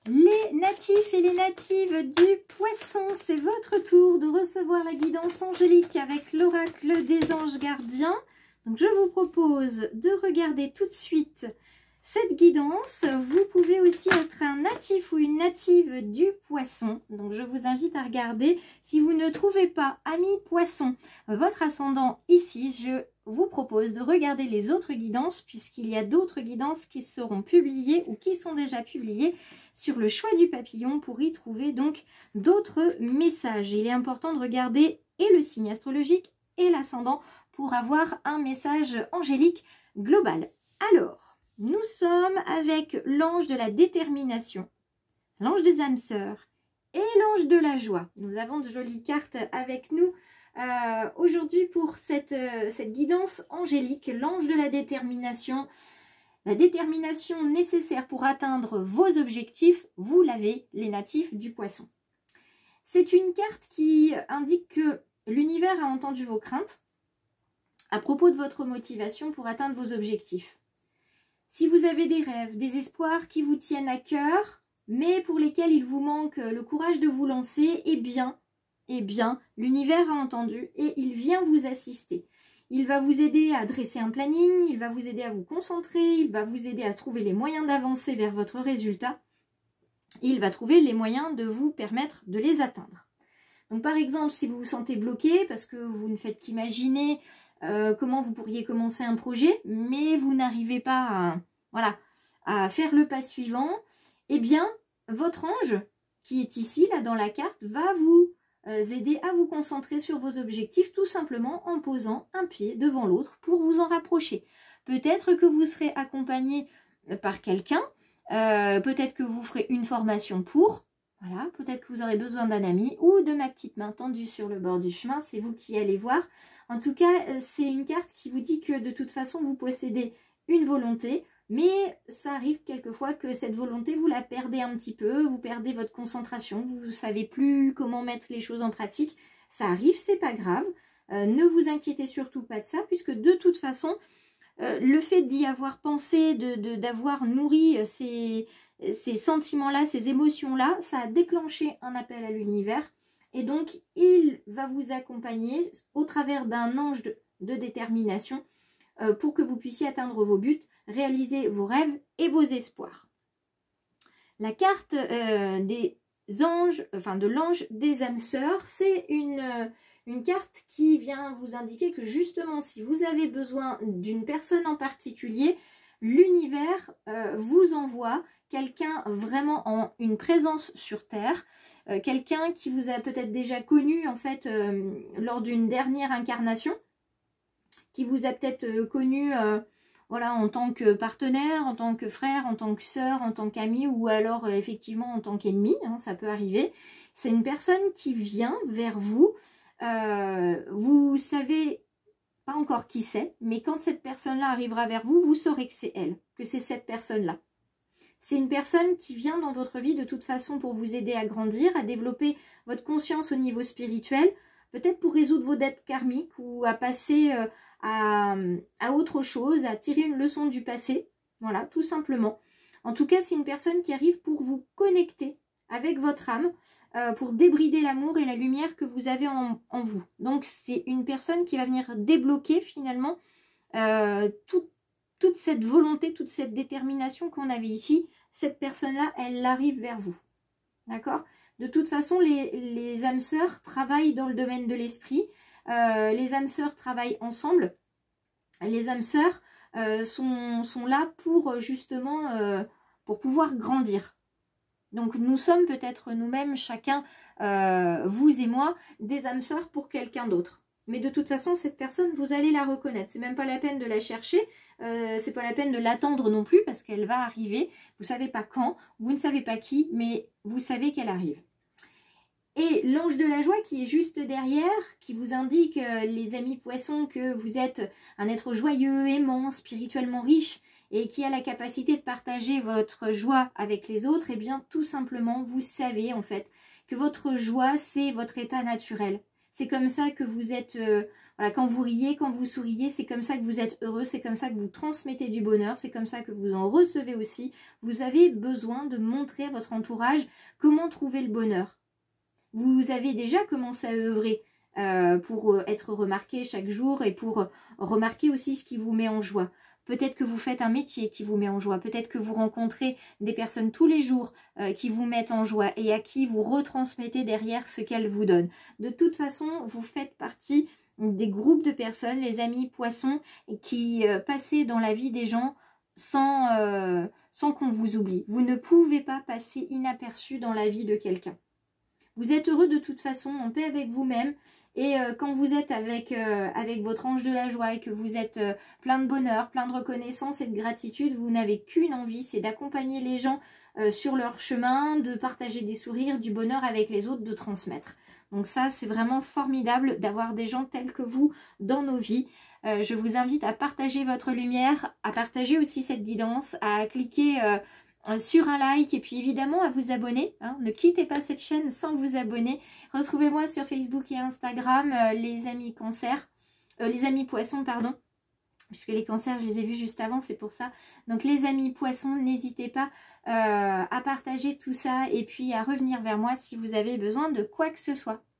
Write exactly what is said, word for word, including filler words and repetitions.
Les natifs et les natives du poisson, c'est votre tour de recevoir la guidance angélique avec l'oracle des anges gardiens. Donc je vous propose de regarder tout de suite cette guidance. Vous pouvez aussi être un natif ou une native du poisson. Donc je vous invite à regarder. Si vous ne trouvez pas ami poisson, votre ascendant ici, je vous propose de regarder les autres guidances puisqu'il y a d'autres guidances qui seront publiées ou qui sont déjà publiées sur le choix du papillon pour y trouver donc d'autres messages. Il est important de regarder et le signe astrologique et l'ascendant pour avoir un message angélique global. Alors, nous sommes avec l'ange de la détermination, l'ange des âmes sœurs et l'ange de la joie. Nous avons de jolies cartes avec nous euh, aujourd'hui pour cette, euh, cette guidance angélique, l'ange de la détermination. La détermination nécessaire pour atteindre vos objectifs, vous l'avez, les natifs du poisson. C'est une carte qui indique que l'univers a entendu vos craintes à propos de votre motivation pour atteindre vos objectifs. Si vous avez des rêves, des espoirs qui vous tiennent à cœur, mais pour lesquels il vous manque le courage de vous lancer, eh bien, eh bien, l'univers a entendu et il vient vous assister. Il va vous aider à dresser un planning, il va vous aider à vous concentrer, il va vous aider à trouver les moyens d'avancer vers votre résultat. Il va trouver les moyens de vous permettre de les atteindre. Donc par exemple, si vous vous sentez bloqué parce que vous ne faites qu'imaginer euh, comment vous pourriez commencer un projet, mais vous n'arrivez pas à, voilà, à faire le pas suivant, eh bien, votre ange qui est ici, là dans la carte, va vous aider à vous concentrer sur vos objectifs tout simplement en posant un pied devant l'autre pour vous en rapprocher. Peut-être que vous serez accompagné par quelqu'un, euh, peut-être que vous ferez une formation pour, voilà, peut-être que vous aurez besoin d'un ami ou de ma petite main tendue sur le bord du chemin, c'est vous qui allez voir. En tout cas, c'est une carte qui vous dit que de toute façon vous possédez une volonté, mais ça arrive quelquefois que cette volonté, vous la perdez un petit peu, vous perdez votre concentration, vous ne savez plus comment mettre les choses en pratique. Ça arrive, c'est pas grave. Euh, ne vous inquiétez surtout pas de ça, puisque de toute façon, euh, le fait d'y avoir pensé, de, de, d'avoir nourri ces, ces sentiments-là, ces émotions-là, ça a déclenché un appel à l'univers. Et donc, il va vous accompagner au travers d'un ange de, de détermination euh, pour que vous puissiez atteindre vos buts, réaliser vos rêves et vos espoirs. La carte euh, des anges, enfin de l'ange des âmes sœurs, c'est une, euh, une carte qui vient vous indiquer que justement si vous avez besoin d'une personne en particulier, l'univers euh, vous envoie quelqu'un vraiment en une présence sur Terre, euh, quelqu'un qui vous a peut-être déjà connu en fait euh, lors d'une dernière incarnation, qui vous a peut-être euh, connu euh, voilà, en tant que partenaire, en tant que frère, en tant que sœur, en tant qu'ami ou alors euh, effectivement en tant qu'ennemi, hein, ça peut arriver. C'est une personne qui vient vers vous, euh, vous savez pas encore qui c'est, mais quand cette personne-là arrivera vers vous, vous saurez que c'est elle, que c'est cette personne-là. C'est une personne qui vient dans votre vie de toute façon pour vous aider à grandir, à développer votre conscience au niveau spirituel, peut-être pour résoudre vos dettes karmiques ou à passer euh, à, à autre chose, à tirer une leçon du passé. Voilà, tout simplement. En tout cas, c'est une personne qui arrive pour vous connecter avec votre âme, euh, pour débrider l'amour et la lumière que vous avez en, en vous. Donc, c'est une personne qui va venir débloquer finalement euh, tout, toute cette volonté, toute cette détermination qu'on avait ici. Cette personne-là, elle arrive vers vous. D'accord ? De toute façon, les, les âmes sœurs travaillent dans le domaine de l'esprit. Euh, les âmes sœurs travaillent ensemble. Les âmes sœurs euh, sont, sont là pour justement euh, pour pouvoir grandir. Donc nous sommes peut-être nous-mêmes, chacun, euh, vous et moi, des âmes sœurs pour quelqu'un d'autre. Mais de toute façon, cette personne, vous allez la reconnaître. C'est même pas la peine de la chercher, euh, c'est pas la peine de l'attendre non plus parce qu'elle va arriver. Vous savez pas quand, vous ne savez pas qui, mais vous savez qu'elle arrive. Et l'ange de la joie qui est juste derrière, qui vous indique, euh, les amis poissons, que vous êtes un être joyeux, aimant, spirituellement riche et qui a la capacité de partager votre joie avec les autres, et eh bien tout simplement, vous savez en fait que votre joie, c'est votre état naturel. C'est comme ça que vous êtes, euh, Voilà, quand vous riez, quand vous souriez, c'est comme ça que vous êtes heureux, c'est comme ça que vous transmettez du bonheur, c'est comme ça que vous en recevez aussi. Vous avez besoin de montrer à votre entourage comment trouver le bonheur. Vous avez déjà commencé à œuvrer euh, pour être remarqué chaque jour et pour remarquer aussi ce qui vous met en joie. Peut-être que vous faites un métier qui vous met en joie, peut-être que vous rencontrez des personnes tous les jours euh, qui vous mettent en joie et à qui vous retransmettez derrière ce qu'elles vous donnent. De toute façon, vous faites partie des groupes de personnes, les amis poissons, qui euh, passaient dans la vie des gens sans, euh, sans qu'on vous oublie. Vous ne pouvez pas passer inaperçu dans la vie de quelqu'un. Vous êtes heureux de toute façon, en paix avec vous-même. Et euh, quand vous êtes avec, euh, avec votre ange de la joie et que vous êtes euh, plein de bonheur, plein de reconnaissance et de gratitude, vous n'avez qu'une envie, c'est d'accompagner les gens euh, sur leur chemin, de partager des sourires, du bonheur avec les autres, de transmettre. Donc ça, c'est vraiment formidable d'avoir des gens tels que vous dans nos vies. Euh, je vous invite à partager votre lumière, à partager aussi cette guidance, à cliquer euh, sur un like et puis évidemment à vous abonner. Hein. Ne quittez pas cette chaîne sans vous abonner. Retrouvez-moi sur Facebook et Instagram, euh, les amis cancer, euh, les amis poissons, pardon. Puisque les cancers, je les ai vus juste avant, c'est pour ça. Donc les amis poissons, n'hésitez pas euh, à partager tout ça et puis à revenir vers moi si vous avez besoin de quoi que ce soit.